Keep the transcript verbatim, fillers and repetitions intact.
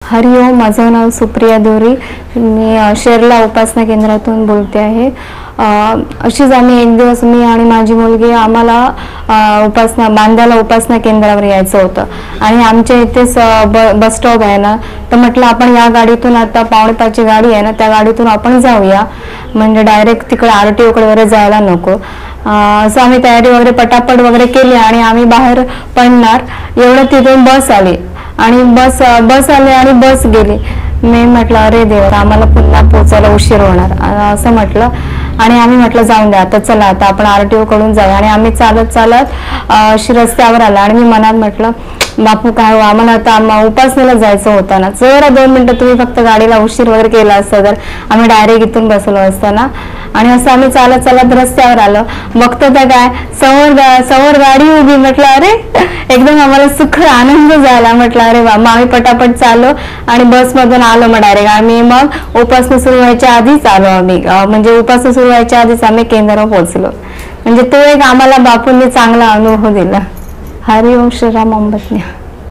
हरिओम, माझं नाव सुप्रिया दोरी. मी शेरला उपासना केंद्रातून बोलते आहे. अशीच आम्ही एक दिवस मी आणि माझी मुलगी आम्हाला उपासना बांद्याला उपासना केंद्रावर यायचं होतं आणि आमच्या इथेच बस स्टॉप आहे ना, तर म्हटलं आपण या गाडीतून आता पावणे पाचची गाडी आहे ना, त्या गाडीतून आपण जाऊया, म्हणजे डायरेक्ट तिकडे आर टी ओकडे वगैरे जायला नको. असं आम्ही तयारी वगैरे पटापट वगैरे केली आणि आम्ही बाहेर पडणार एवढं तिथून बस आली आणि बस बस आली आणि बस गेली. मी म्हटलं अरे देवा, आम्हाला पुन्हा पोचायला उशीर होणार असं म्हटलं आणि आम्ही म्हटलं जाऊन द्या आता, चला आता आपण आर टी ओ कडून जाऊया. आणि आम्ही चालत चालत रस्त्यावर आला आणि मी मनात म्हटलं बापू काय हो, आम्हाला आता उपासनेला जायचं होतं ना, जरा दोन मिनिटं तुम्ही फक्त गाडीला उशीर वगैरे केला असता तर आम्ही डायरेक्ट इथून बसलो असतो ना. आणि असं आम्ही चालत चालत रस्त्यावर आलो, बघतो तर काय समोर समोर गाडी उभी. म्हटलं अरे, एकदम आम्हाला सुख आनंद झाला. म्हटलं अरे वा. मग आम्ही पटापट चाललो आणि बसमधून आलो. मग डायरेक्ट आम्ही मग उपासना सुरू व्हायच्या आधीच आलो आम्ही, म्हणजे उपासना सुरू व्हायच्या आधीच आम्ही केंद्रावर पोहोचलो. म्हणजे तो एक आम्हाला बापूंनी चांगला अनुभव दिला. हरिओम श्रीराम अंबज्ञ.